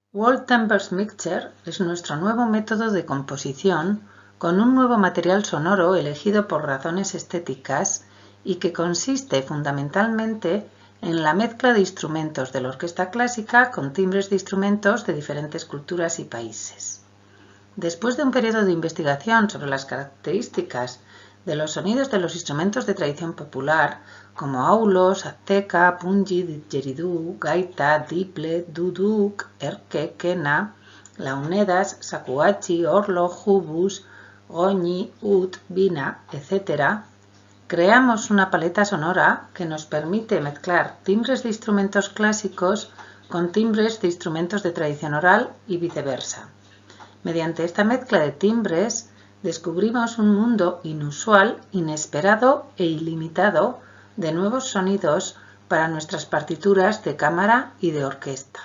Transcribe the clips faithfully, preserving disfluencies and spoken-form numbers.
World Timbres Mixture es nuestro nuevo método de composición con un nuevo material sonoro elegido por razones estéticas y que consiste fundamentalmente en la mezcla de instrumentos de la orquesta clásica con timbres de instrumentos de diferentes culturas y países. Después de un periodo de investigación sobre las características de los sonidos de los instrumentos de tradición popular, como aulos, azteca, pungi, didgeridoo, gaita, tiple, duduk, erke, quena, launedas, shakuhachi, orlo, jubus, goñi, ud, vina, etcétera, creamos una paleta sonora que nos permite mezclar timbres de instrumentos clásicos con timbres de instrumentos de tradición oral y viceversa. Mediante esta mezcla de timbres, descubrimos un mundo inusual, inesperado e ilimitado de nuevos sonidos para nuestras partituras de cámara y de orquesta.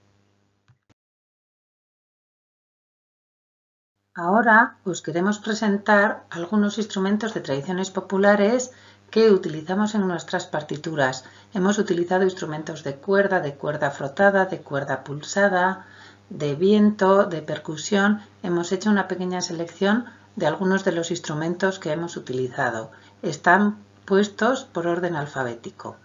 Ahora os queremos presentar algunos instrumentos de tradiciones populares que utilizamos en nuestras partituras. Hemos utilizado instrumentos de cuerda, de cuerda frotada, de cuerda pulsada, de viento, de percusión. Hemos hecho una pequeña selección de algunos de los instrumentos que hemos utilizado. Están puestos por orden alfabético.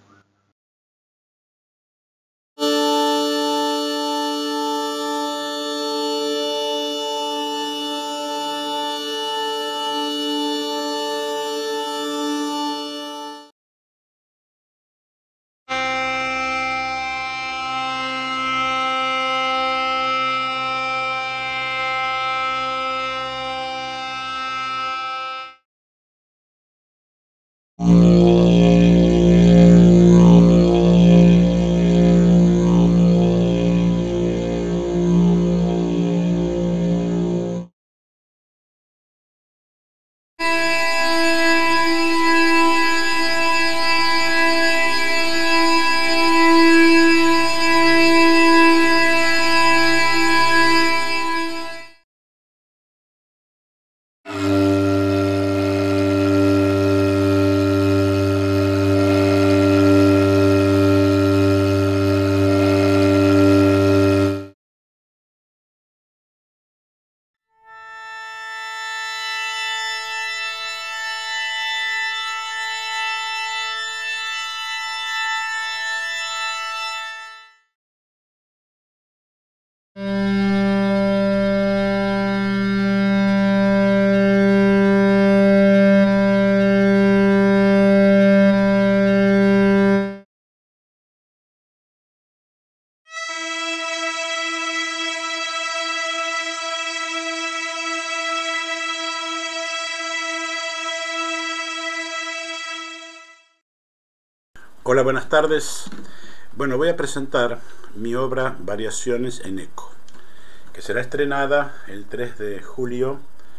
Hola, buenas tardes. Bueno, voy a presentar mi obra Variaciones en Eco, que será estrenada el tres de julio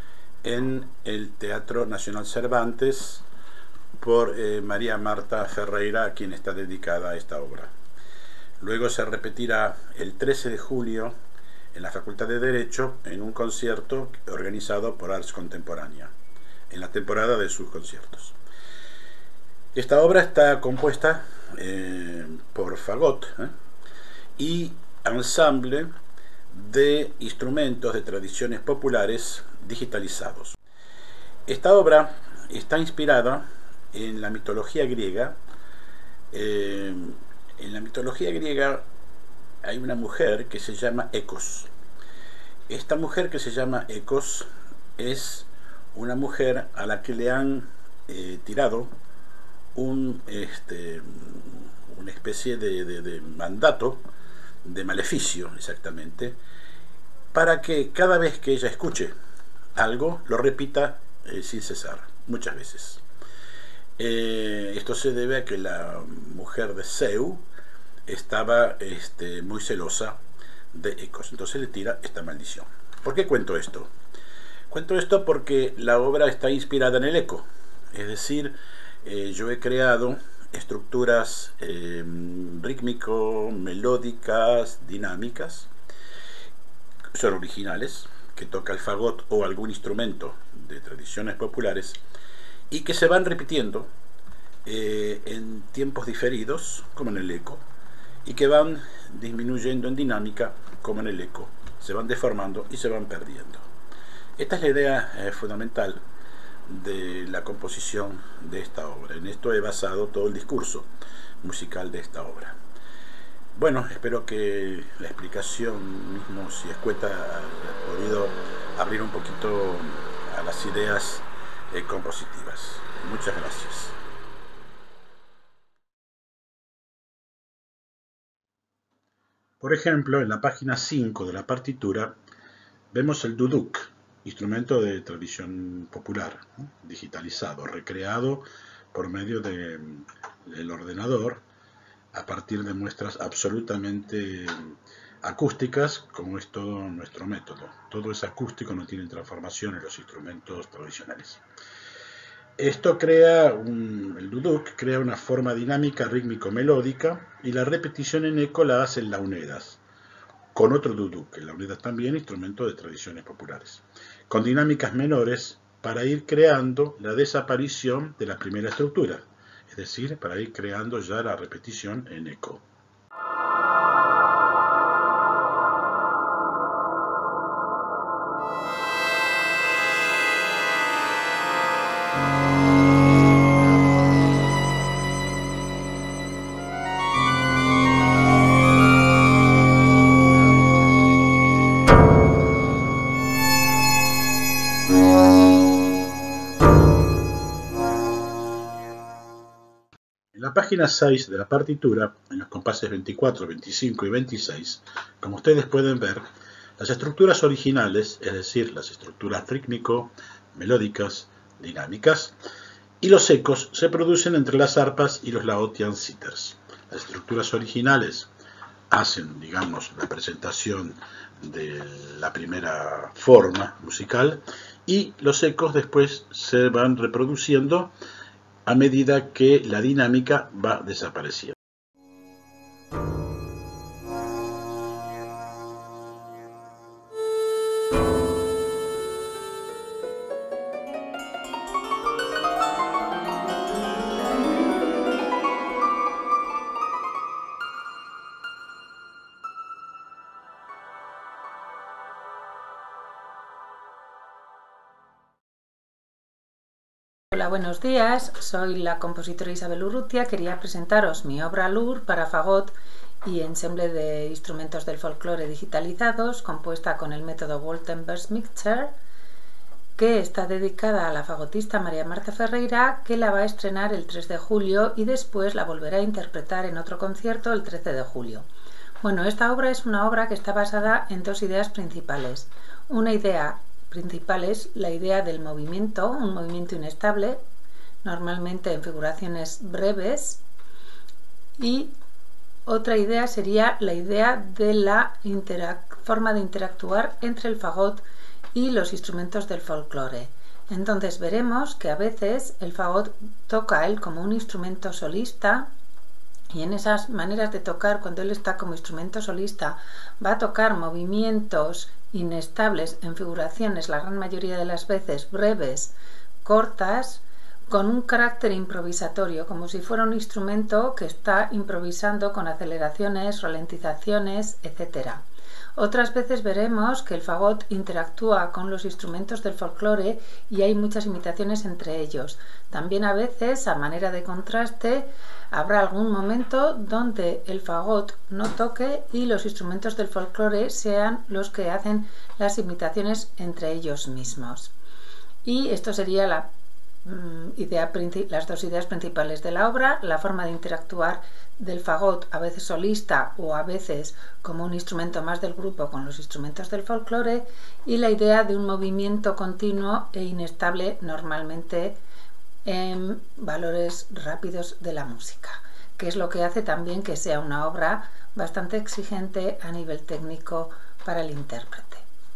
en el Teatro Nacional Cervantes por eh, María Marta Ferreira, a quien está dedicada a esta obra. Luego se repetirá el trece de julio en la Facultad de Derecho en un concierto organizado por Ars Contemporánea, en la temporada de sus conciertos. Esta obra está compuesta eh, por fagot ¿eh? y ensamble de instrumentos de tradiciones populares digitalizados. Esta obra está inspirada en la mitología griega. Eh, en la mitología griega hay una mujer que se llama Ecos. Esta mujer que se llama Ecos es una mujer a la que le han eh, tirado Un, este, una especie de, de, de mandato, de maleficio exactamente, para que cada vez que ella escuche algo lo repita eh, sin cesar, muchas veces. Eh, esto se debe a que la mujer de Zeus estaba este, muy celosa de Ecos, entonces le tira esta maldición. ¿Por qué cuento esto? Cuento esto porque la obra está inspirada en el eco, es decir, Eh, yo he creado estructuras eh, rítmico, melódicas, dinámicas, son originales, que toca el fagot o algún instrumento de tradiciones populares y que se van repitiendo eh, en tiempos diferidos, como en el eco, y que van disminuyendo en dinámica como en el eco, se van deformando y se van perdiendo. Esta es la idea eh, fundamental de la composición de esta obra. En esto he basado todo el discurso musical de esta obra. Bueno, espero que la explicación, mismo si escueta, haya podido abrir un poquito a las ideas eh, compositivas. Muchas gracias. Por ejemplo, en la página cinco de la partitura vemos el duduk, instrumento de tradición popular, ¿no? Digitalizado, recreado por medio de, del ordenador a partir de muestras absolutamente acústicas, como es todo nuestro método. Todo es acústico, no tiene transformación en los instrumentos tradicionales. Esto crea, un, el duduk crea una forma dinámica rítmico-melódica y la repetición en eco la hacen launedas, con otro duduk, el launedas también instrumento de tradiciones populares, con dinámicas menores para ir creando la desaparición de la primera estructura, es decir, para ir creando ya la repetición en eco. En la página seis de la partitura, en los compases veinticuatro, veinticinco y veintiséis, como ustedes pueden ver, las estructuras originales, es decir, las estructuras rítmico-melódicas, dinámicas, y los ecos se producen entre las arpas y los Laotian sitters. Las estructuras originales hacen, digamos, la presentación de la primera forma musical y los ecos después se van reproduciendo a medida que la dinámica va desapareciendo. Hola, buenos días. Soy la compositora Isabel Urrutia. Quería presentaros mi obra Lur para fagot y ensemble de instrumentos del folclore digitalizados, compuesta con el método Woltenberg Mixer, que está dedicada a la fagotista María Marta Ferreira, que la va a estrenar el tres de julio y después la volverá a interpretar en otro concierto el trece de julio. Bueno, esta obra es una obra que está basada en dos ideas principales. Una idea principal es la idea del movimiento, un movimiento inestable, normalmente en figuraciones breves, y otra idea sería la idea de la forma de interactuar entre el fagot y los instrumentos del folclore. Entonces veremos que a veces el fagot toca él como un instrumento solista, y en esas maneras de tocar, cuando él está como instrumento solista, va a tocar movimientos inestables en figuraciones, la gran mayoría de las veces breves, cortas, con un carácter improvisatorio, como si fuera un instrumento que está improvisando con aceleraciones, ralentizaciones, etcétera. Otras veces veremos que el fagot interactúa con los instrumentos del folclore y hay muchas imitaciones entre ellos. También a veces, a manera de contraste, habrá algún momento donde el fagot no toque y los instrumentos del folclore sean los que hacen las imitaciones entre ellos mismos. Y esto sería la Idea, las dos ideas principales de la obra: la forma de interactuar del fagot, a veces solista o a veces como un instrumento más del grupo con los instrumentos del folclore, y la idea de un movimiento continuo e inestable, normalmente en valores rápidos de la música, que es lo que hace también que sea una obra bastante exigente a nivel técnico para el intérprete.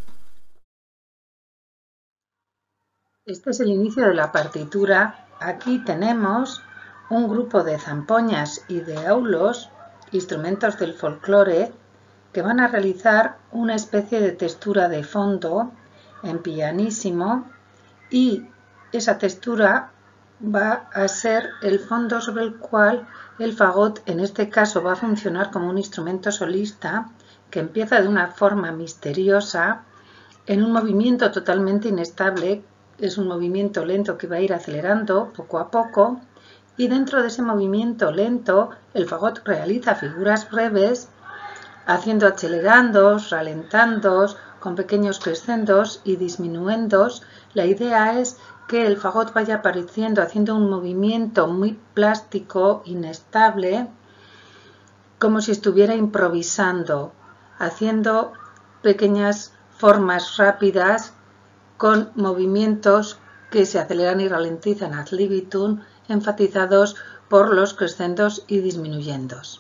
Este es el inicio de la partitura. Aquí tenemos un grupo de zampoñas y de aulos, instrumentos del folclore, que van a realizar una especie de textura de fondo en pianissimo, y esa textura va a ser el fondo sobre el cual el fagot en este caso va a funcionar como un instrumento solista que empieza de una forma misteriosa en un movimiento totalmente inestable. Es un movimiento lento que va a ir acelerando poco a poco, y dentro de ese movimiento lento el fagot realiza figuras breves haciendo acelerandos, ralentandos, con pequeños crescendos y disminuendos. La idea es que el fagot vaya apareciendo haciendo un movimiento muy plástico, inestable, como si estuviera improvisando, haciendo pequeñas formas rápidas con movimientos que se aceleran y ralentizan ad libitum, enfatizados por los crescendos y disminuyendos.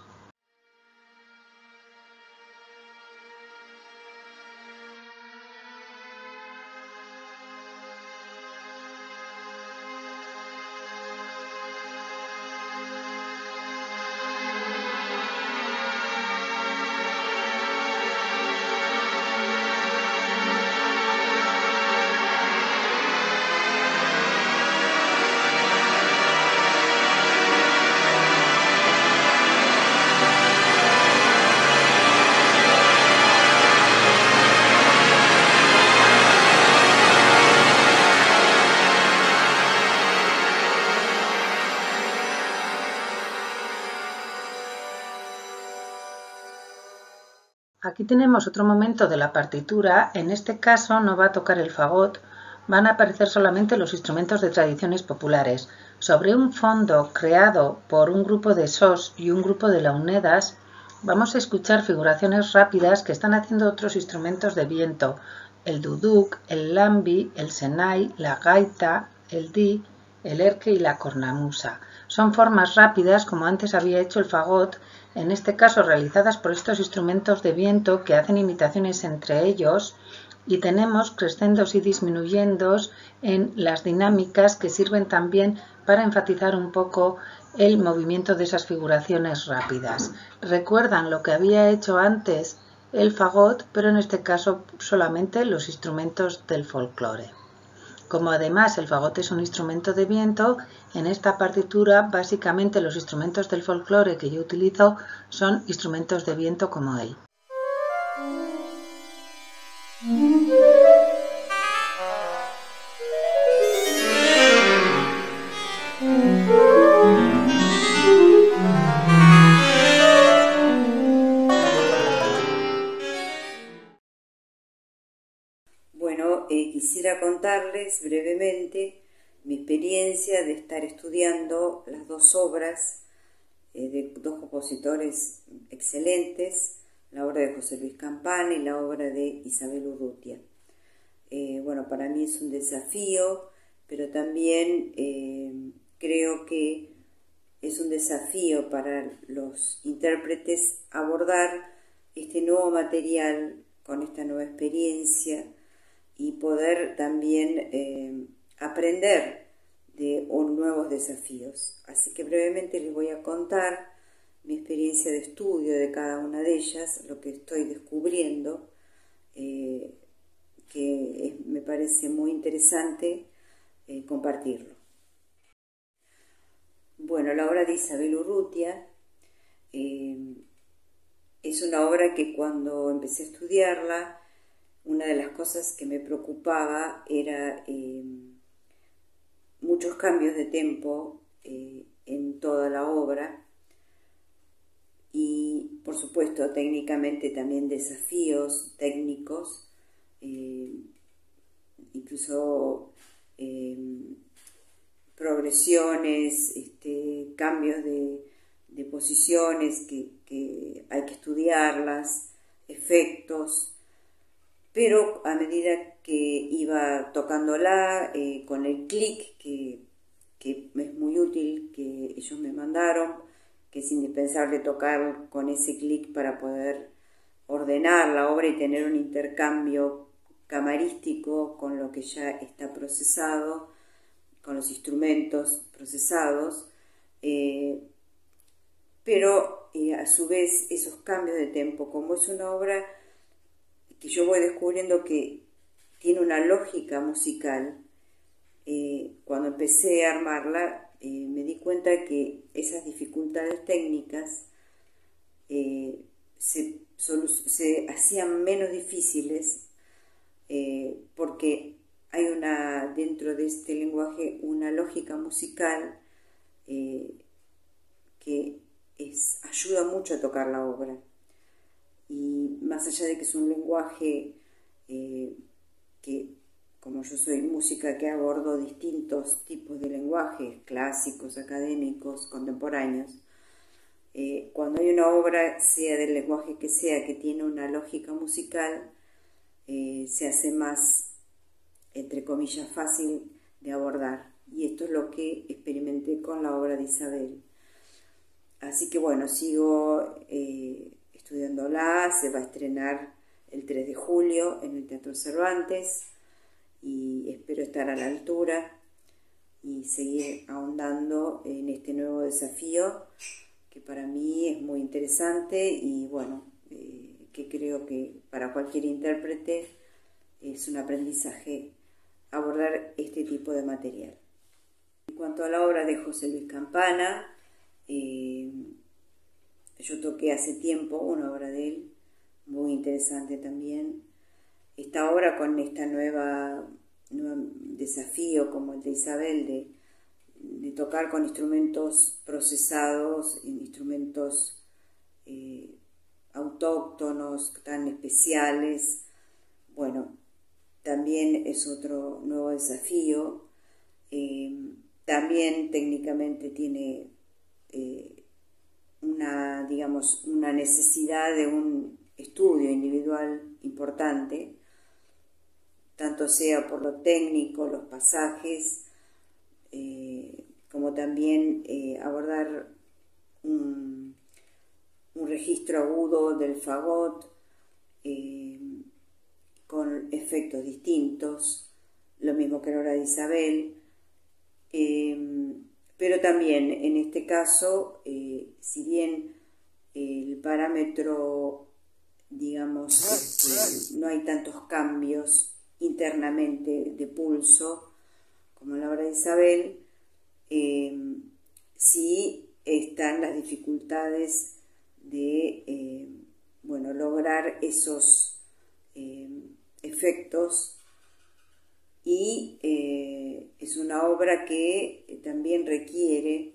Aquí tenemos otro momento de la partitura. En este caso no va a tocar el fagot, van a aparecer solamente los instrumentos de tradiciones populares. Sobre un fondo creado por un grupo de S O S y un grupo de launedas, vamos a escuchar figuraciones rápidas que están haciendo otros instrumentos de viento: el duduk, el lambi, el senai, la gaita, el di, el erque y la cornamusa. Son formas rápidas, como antes había hecho el fagot, en este caso realizadas por estos instrumentos de viento que hacen imitaciones entre ellos, y tenemos crescendos y disminuyendos en las dinámicas que sirven también para enfatizar un poco el movimiento de esas figuraciones rápidas. Recuerdan lo que había hecho antes el fagot, pero en este caso solamente los instrumentos del folclore. Como además el fagot es un instrumento de viento, en esta partitura básicamente los instrumentos del folclore que yo utilizo son instrumentos de viento como él. Bueno, eh, quisiera contarles brevemente mi experiencia de estar estudiando las dos obras eh, de dos compositores excelentes, la obra de José Luis Campana y la obra de Isabel Urrutia. Eh, bueno, para mí es un desafío, pero también eh, creo que es un desafío para los intérpretes abordar este nuevo material con esta nueva experiencia y poder también eh, aprender de nuevos desafíos. Así que brevemente les voy a contar mi experiencia de estudio de cada una de ellas, lo que estoy descubriendo, eh, que es, me parece muy interesante eh, compartirlo. Bueno, la obra de Isabel Urrutia eh, es una obra que cuando empecé a estudiarla, una de las cosas que me preocupaba era eh, muchos cambios de tempo eh, en toda la obra y, por supuesto, técnicamente también desafíos técnicos, eh, incluso eh, progresiones, este, cambios de, de posiciones que, que hay que estudiarlas, efectos. Pero a medida que iba tocándola eh, con el clic, que, que es muy útil, que ellos me mandaron, que es indispensable tocar con ese clic para poder ordenar la obra y tener un intercambio camarístico con lo que ya está procesado, con los instrumentos procesados, eh, pero eh, a su vez esos cambios de tempo, como es una obra que yo voy descubriendo que tiene una lógica musical, eh, cuando empecé a armarla, eh, me di cuenta que esas dificultades técnicas eh, se, se hacían menos difíciles eh, porque hay una, dentro de este lenguaje, una lógica musical eh, que es, ayuda mucho a tocar la obra. Y más allá de que es un lenguaje eh, que, como yo soy música que abordo distintos tipos de lenguajes, clásicos, académicos, contemporáneos, eh, cuando hay una obra, sea del lenguaje que sea, que tiene una lógica musical, eh, se hace más, entre comillas, fácil de abordar. Y esto es lo que experimenté con la obra de Isabel. Así que bueno, sigo eh, estudiándola, se va a estrenar el tres de julio en el Teatro Cervantes y espero estar a la altura y seguir ahondando en este nuevo desafío que para mí es muy interesante y bueno, eh, que creo que para cualquier intérprete es un aprendizaje abordar este tipo de material. En cuanto a la obra de José Luis Campana, eh, yo toqué hace tiempo una obra de él, muy interesante también. Esta obra con esta nueva, nuevo desafío como el de Isabel, de, de tocar con instrumentos procesados, instrumentos eh, autóctonos, tan especiales. Bueno, también es otro nuevo desafío. Eh, también técnicamente tiene eh, una, digamos, una necesidad de un estudio individual importante, tanto sea por lo técnico, los pasajes, eh, como también eh, abordar un, un registro agudo del fagot eh, con efectos distintos, lo mismo que la obra de Isabel, eh, pero también en este caso, eh, si bien el parámetro, digamos, este, no hay tantos cambios internamente de pulso como en la obra de Isabel, eh, sí están las dificultades de eh, bueno, lograr esos eh, efectos y eh, es una obra que también requiere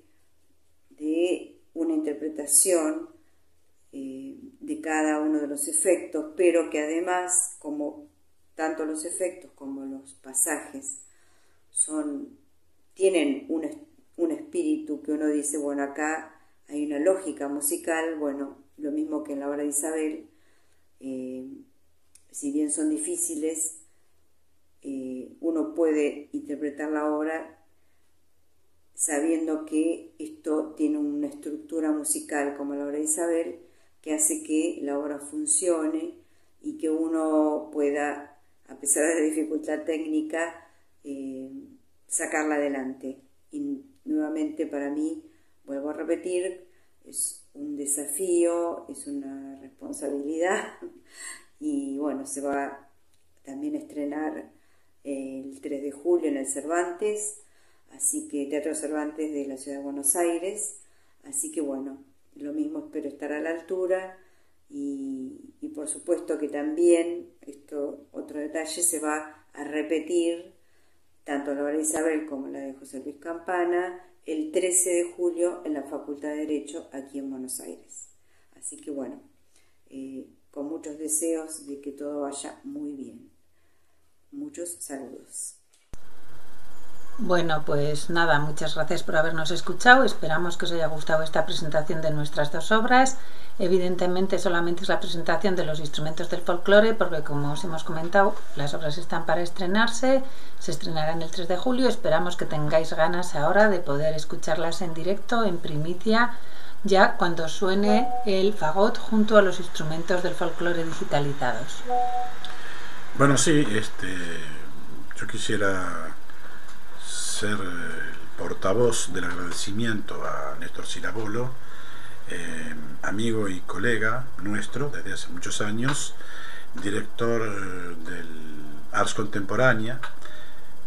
de una interpretación eh, de cada uno de los efectos, pero que además, como tanto los efectos como los pasajes son, tienen un, un espíritu que uno dice, bueno, acá hay una lógica musical, bueno, lo mismo que en la obra de Isabel, eh, si bien son difíciles, eh, uno puede interpretar la obra sabiendo que esto tiene una estructura musical como la obra de Isabel, que hace que la obra funcione y que uno pueda, a pesar de la dificultad técnica, eh, sacarla adelante. Y nuevamente para mí, vuelvo a repetir, es un desafío, es una responsabilidad y bueno, se va también a estrenar el tres de julio en el Cervantes, así que Teatro Cervantes de la Ciudad de Buenos Aires, así que bueno, lo mismo espero estar a la altura y, y por supuesto que también, esto otro detalle, se va a repetir tanto la obra de Isabel como la de José Luis Campana el trece de julio en la Facultad de Derecho aquí en Buenos Aires. Así que bueno, eh, con muchos deseos de que todo vaya muy bien. Muchos saludos. Bueno, pues nada, muchas gracias por habernos escuchado. Esperamos que os haya gustado esta presentación de nuestras dos obras. Evidentemente solamente es la presentación de los instrumentos del folclore, porque como os hemos comentado, las obras están para estrenarse, se estrenarán el tres de julio. Esperamos que tengáis ganas ahora de poder escucharlas en directo, en primicia, ya cuando suene el fagot junto a los instrumentos del folclore digitalizados. Bueno, sí, este, yo quisiera ser el portavoz del agradecimiento a Néstor Sirabolo, eh, amigo y colega nuestro desde hace muchos años, director del Ars Contemporánea,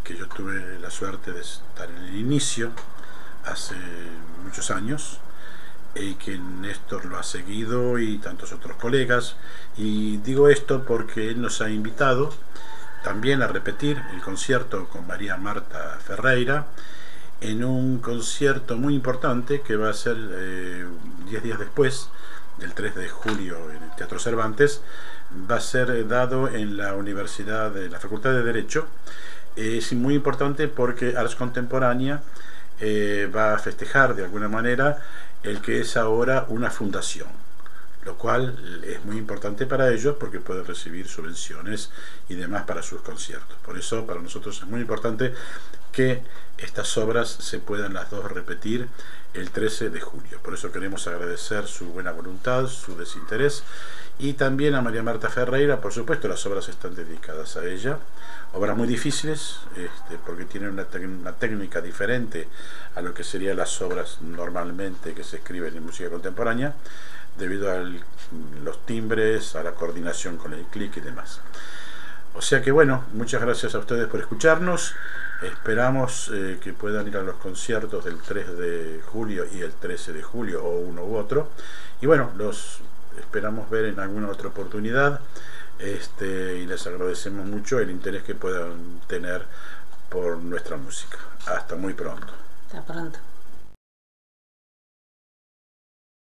que yo tuve la suerte de estar en el inicio hace muchos años, y que Néstor lo ha seguido y tantos otros colegas, y digo esto porque él nos ha invitado también a repetir el concierto con María Marta Ferreira en un concierto muy importante que va a ser eh, diez días después, del tres de julio, en el Teatro Cervantes. Va a ser dado en la Universidad de la Facultad de Derecho. Es muy importante porque Ars Contemporánea eh, va a festejar de alguna manera el que es ahora una fundación, lo cual es muy importante para ellos porque pueden recibir subvenciones y demás para sus conciertos. Por eso para nosotros es muy importante que estas obras se puedan las dos repetir el trece de julio. Por eso queremos agradecer su buena voluntad, su desinterés, y también a María Marta Ferreira. Por supuesto, las obras están dedicadas a ella, obras muy difíciles, este, porque tienen una, una técnica diferente a lo que serían las obras normalmente que se escriben en música contemporánea, debido a los timbres, a la coordinación con el clic y demás. O sea que bueno, muchas gracias a ustedes por escucharnos. Esperamos eh, que puedan ir a los conciertos del tres de julio y el trece de julio, o uno u otro. Y bueno, los esperamos ver en alguna otra oportunidad, este, y les agradecemos mucho el interés que puedan tener por nuestra música. Hasta muy pronto. Hasta pronto.